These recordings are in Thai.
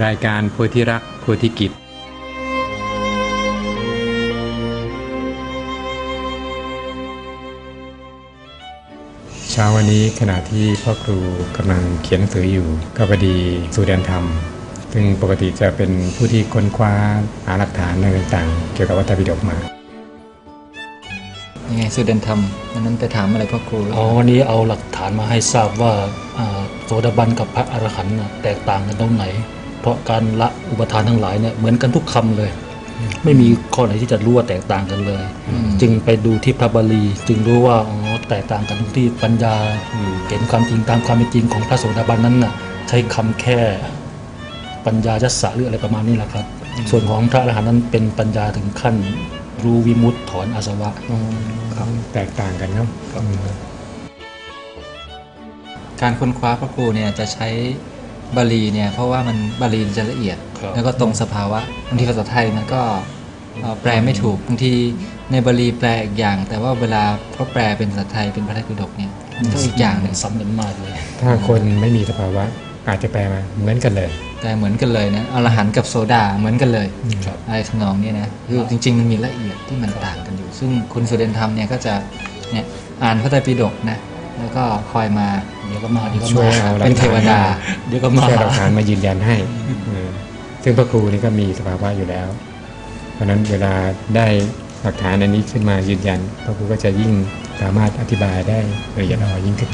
รายการโพธิรักโพธิกิจเช้าวันนี้ขณะที่พ่อครูกำลังเขียนหนังสืออยู่ก็พอดีสู่เดินธรรมซึ่งปกติจะเป็นผู้ที่ค้นคว้าหาหลักฐานต่างๆเกี่ยวกับวัตถปิฎกมายังไงสู่เดินธรรมวันนั้นไปถามอะไรพ่อครูวันนี้เอาหลักฐานมาให้ทราบว่าโสดาบันกับพระอรหันต์แตกต่างกันตรงไหนเพราะการละอุปทานทั้งหลายเนี่ยเหมือนกันทุกคำเลยไม่มีข้อไหนที่จะรู้ว่าแตกต่างกันเลยจึงไปดูที่พระบาลีจึงรู้ว่าแตกต่างกันที่ปัญญาเห็นความจริงตามความเป็นจริงของพระโสดาบันนั้นน่ะใช้คำแค่ปัญญายัสสะหรืออะไรประมาณนี้แหละครับส่วนของพระอรหันต์นั้นเป็นปัญญาถึงขั้นรู้วิมุตติถอนอาสวะครับแตกต่างกันเนาะการค้นคว้าพระครูเนี่ยจะใช้บาลีเนี่ยเพราะว่ามันบาลีจะละเอียดแล้วก็ตรงสภาวะบางทีภาษาไทยมันก็แปลไม่ถูกบางทีในบาลีแปลอีกอย่างแต่ว่าเวลาเขาแปลเป็นภาษาไทยเป็นพระไตรปิฎกเนี่ยมันก็อีกอย่างหนึ่งซ้ำกันมากเลยถ้าคนไม่มีสภาวะอาจจะแปลมาเหมือนกันเลยแต่เหมือนกันเลยนะอรหันต์กับโซดาเหมือนกันเลยอะไรทำนองนี้นะคือจริงๆมันมีละเอียดที่มันต่างกันอยู่ซึ่งคุณสุเดนธรรมเนี่ยก็จะเนี่ยอ่านพระไตรปิฎกนะแล้วก็คอยมาเดี๋ยวก็มาช่วยเอาเป็นเทวดาเดี๋ยวก็มาช่วยหลักฐานมายืนยันให้ซึ่งพระครูนี่ก็มีสภาวะอยู่แล้วเพราะนั้นเวลาได้หลักฐานอันนี้ขึ้นมายืนยันพระครูก็จะยิ่งสามารถอธิบายได้ละเอียดอ่อนยิ่งขึ้น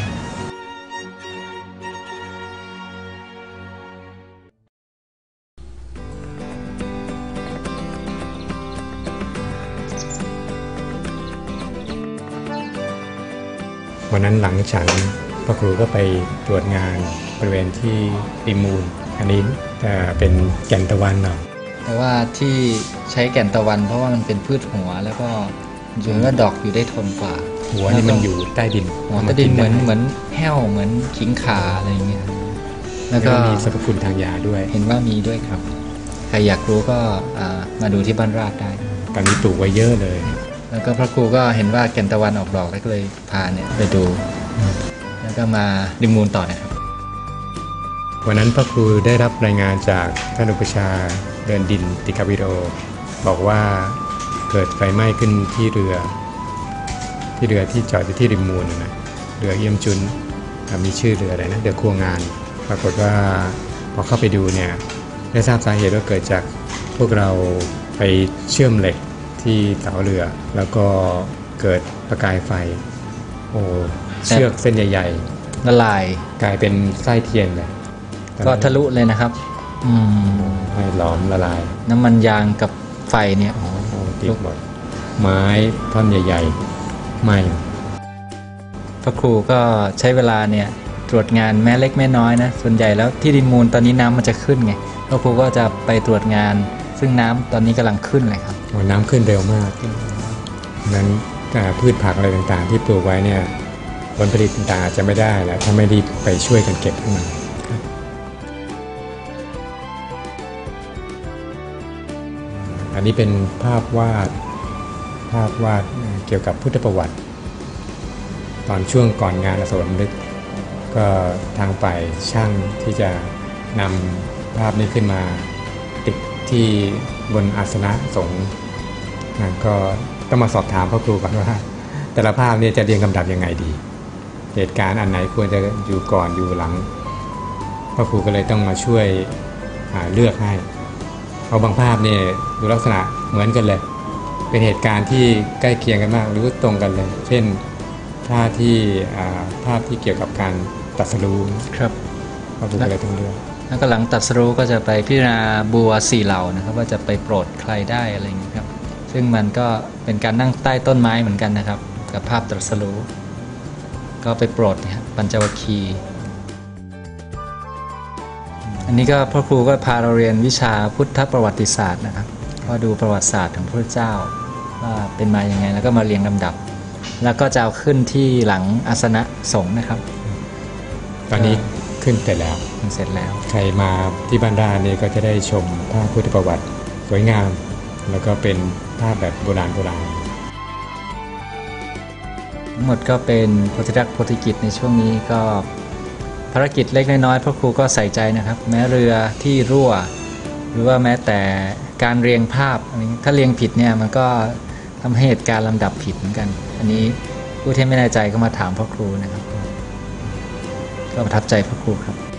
วันนั้นหลังฉันพระครูก็ไปตรวจงานบริเวณที่ริมูลอันนี้จะเป็นแก่นตะวันเนาะแต่ว่าที่ใช้แก่นตะวันเพราะว่ามันเป็นพืชหัวแล้วก็อยู่ว่าดอกอยู่ได้ทนกว่าหัวนี่มันอยู่ใต้ดินหัวใต้ดินเหมือนแห้วเหมือนขิงขาอะไรอย่างเงี้ยแล้วก็มีสรรพคุณทางยาด้วยเห็นว่ามีด้วยครับใครอยากรู้ก็มาดูที่บ้านราชได้ตอนนี้ปลูกไว้เยอะเลยแล้วก็พระครูก็เห็นว่าแก่นตะวันออกดอกแล้วก็เลยพาเนี่ยไปดูแล้วก็มาริมูลต่อนะครับวันนั้นพระครูได้รับรายงานจากท่านอุปชาเดินดินติคาวิโรบอกว่าเกิดไฟไหม้ขึ้นที่เรือที่จอดอยู่ที่ริมมูลนะเรือเอี่ยมจุนมีชื่อเรืออะไรนะเรือครัวงานปรากฏว่าพอเข้าไปดูเนี่ยได้ทราบสาเหตุว่าเกิดจากพวกเราไปเชื่อมเหล็กที่เสาเรือแล้วก็เกิดประกายไฟเชือกเส้นใหญ่ๆละลายกลายเป็นไส้เทียนเลยก็ทะลุเลยนะครับให้หลอมละลายน้ำมันยางกับไฟเนี่ยติดหมดไม้ท่อนใหญ่ๆไหม้พระครูก็ใช้เวลาเนี่ยตรวจงานแม้เล็กแม้น้อยนะส่วนใหญ่แล้วที่ริมมูลตอนนี้น้ำมันจะขึ้นไงพระครูก็จะไปตรวจงานซึ่งน้ำตอนนี้กำลังขึ้นเลยครับน้ำขึ้นเร็วมากนั้นพืชผักอะไรต่างๆที่ปลูกไว้เนี่ยผลผลิตต่างๆอาจจะไม่ได้แล้วถ้าไม่รีบไปช่วยกันเก็บขึ้นมาอันนี้เป็นภาพวาดเกี่ยวกับพุทธประวัติตอนช่วงก่อนงานอโศกนึกก็ทางฝ่ายช่างที่จะนำภาพนี้ขึ้นมาติดที่บนอาสนะสงฆ์ก็ต้องมาสอบถามพระครูก่อนว่าแต่ละภาพเนี่ยจะเรียงลำดับยังไงดีเหตุการณ์อันไหนควรจะอยู่ก่อนอยู่หลังพระครูก็เลยต้องมาช่วยเลือกให้เอาบางภาพเนี่ยดูลักษณะเหมือนกันเลยเป็นเหตุการณ์ที่ใกล้เคียงกันมากหรือตรงกันเลยเช่นภาพที่เกี่ยวกับการตรัสรู้ครับพระครูก็เลยต้องเลือกแล้วก็หลังตรัสรู้ก็จะไปพิจารณาบัว4เหล่านะครับว่าจะไปโปรดใครได้อะไรอย่างนี้ครับซึ่งมันก็เป็นการนั่งใต้ต้นไม้เหมือนกันนะครับกับภาพตรัสรู้ก็ไปโปรดนะครับปัญจวัคคีย์อันนี้ก็พระครูก็พาเราเรียนวิชาพุทธประวัติศาสตร์นะครับก็ดูประวัติศาสตร์ของพระเจ้าว่าเป็นมาอย่างไงแล้วก็มาเรียงลำดับแล้วก็จะเอาขึ้นที่หลังอาสนะสงฆ์นะครับตอนนี้ขึ้นเสร็จแล้วใครมาที่บ้านราชนี่ก็จะได้ชมภาพพุทธประวัติสวยงามแล้วก็เป็นภาพแบบโบราณทั้งหมดก็เป็นโพธิรักษ์โพธิกิจในช่วงนี้ก็ภารกิจเล็กน้อยพระครูก็ใส่ใจนะครับแม้เรือที่รั่วหรือว่าแม้แต่การเรียงภาพอันนี้ถ้าเรียงผิดเนี่ยมันก็ทำให้เหตุการณ์ลำดับผิดเหมือนกัน อันนี้ผู้ที่ไม่แน่ใจก็มาถามพ่อครูนะครับก็ประทับใจพ่อครูครับ